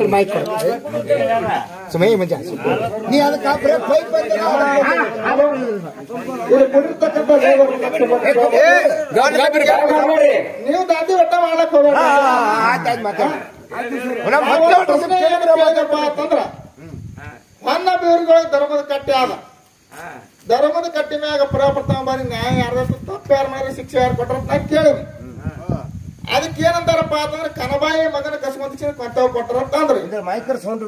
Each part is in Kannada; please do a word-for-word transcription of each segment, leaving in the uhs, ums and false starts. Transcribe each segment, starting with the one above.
ಮೈಕ್ ಸುಮೈ ಮಂಜ ನೀ ಅದಕ್ಕೆ ಪೈಪ್ ನೀವು ದಾದಿ ಒಟ್ಟ ಮಾಡಕ್ ಹೋಗ್ಬೇಡ ಅಂತಂದ್ರ ಹೊನ್ನ ಬೇರುಗಳ ಧರ್ಮದ ಕಟ್ಟಿ ಆದ ಧರ್ಮದ ಕಟ್ಟಿ ಮ್ಯಾಗ ಪ್ರಪ್ರಥಮ ಬಾರಿ ನ್ಯಾಯ ಯಾರ್ದಷ್ಟು ತಪ್ಪು ಯಾರು ಮಾಡಿ ಶಿಕ್ಷೆ ಯಾರು ಕೊಟ್ರ ನಾ ಕೇಳಿದ್ವಿ ಅದಕ್ಕೆ ಏನಂತಾರಪ್ಪ ಅಂತಂದ್ರೆ ಕನಬಾಯಿ ಮಗನ ಕಸ್ಮಂತ ಕರ್ತಾವ್ ಕೊಟ್ಟಾರ ಅಂತಂದ್ರೆ ಮೈಕರ್ ಸೌಂಡ್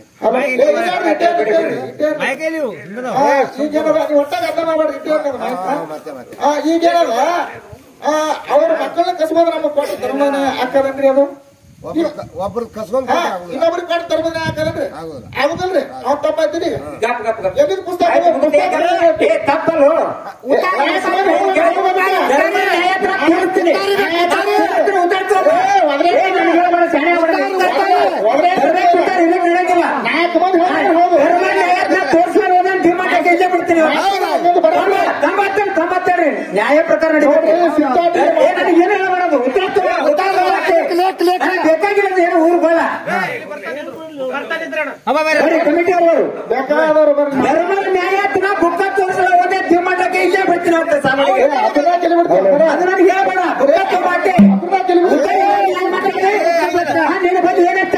ಒಟ್ಟಾಗ ಅರ್ಥ ಮಾಡ್ಬೇಡ್ರಿ ಈಗೇನದ ಅವ್ರ ಮಕ್ಕಳನ್ನ ಕಸ್ಬಂದ್ರೆ ನಮಗ್ ಕೊಟ್ಟ ಧರ್ಮನೇ ಹಾಕದನ್ರಿ ಅದು ಒಬ್ರು ಕಸ್ಕೊಂಡ್ ಇನ್ನೊಬ್ರಿಗೆ ಕೊಟ್ಟ ಧರ್ಮನೇ ಹಾಕದನ್ರಿ ಆಗುದಲ್ರಿ ಅವ್ರು ತಪ್ಪಾಯ್ತೀನಿ ಎಲ್ಲಿದ್ ಪುಸ್ತಕ ತಪ್ಪಲು ತೊಂಬತ್ತೆರಡು ನ್ಯಾಯ ಪ್ರಕಾರ ಏನೇನು ಮಾಡೋದು ಬೇಕಾಗಿರೋದು ಏನು ಊರು ಬೇಡ ಕಮಿಟಿ ಅವರು ಬೇಕಾದವರು ಧರ್ಮದ ನ್ಯಾಯಾತ್ಮ ಬುಕ್ಕ ತೋರಿಸಲು ಹೋದೆ ತಿಮ್ಮಟಕ್ಕೆ ಇಲ್ಲೇ ಬರ್ತೀನಿ ಅಂತ ಸಾಮಾನ್ಯ ಅದು ನನಗೆ ಹೇಳ್ಬೇಡ ಬುಕ್ಕ ತೊಂಬಟ್ಟೆ ನಿನ್ನ ಬಗ್ಗೆ ಏನೇ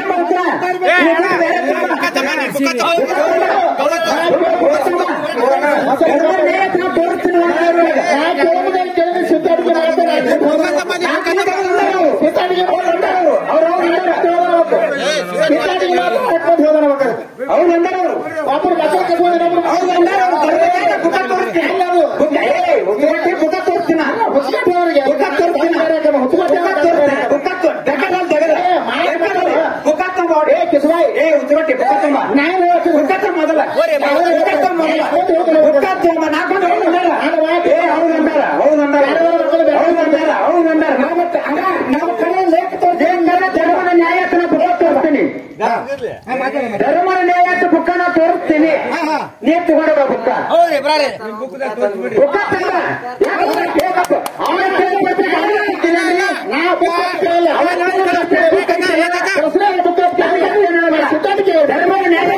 ಧರ್ಮದ ನ್ಯಾಯಾತ ಬುಕ್ಕನ ತೋರಿಸ್ತೀನಿ ನೀ ತಗೊಂಡ ಬುಕ್ಕ ಬುಕ್ಕ ಧರ್ಮದ ನ್ಯಾಯ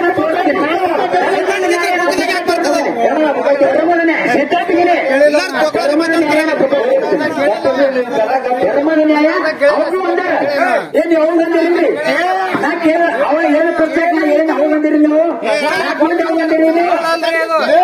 ಧರ್ಮದ ನ್ಯಾಯ ಏನ್ ಯಾವ ಬಂದಿರಿ ನಾ ಕೇಳ ಅವ ಏನು ಕೊಡ್ಬೇಕು ನಾ ಏನು ಅವ ಬಂದಿರಿ ನೀವು ಬಂದಿರಿ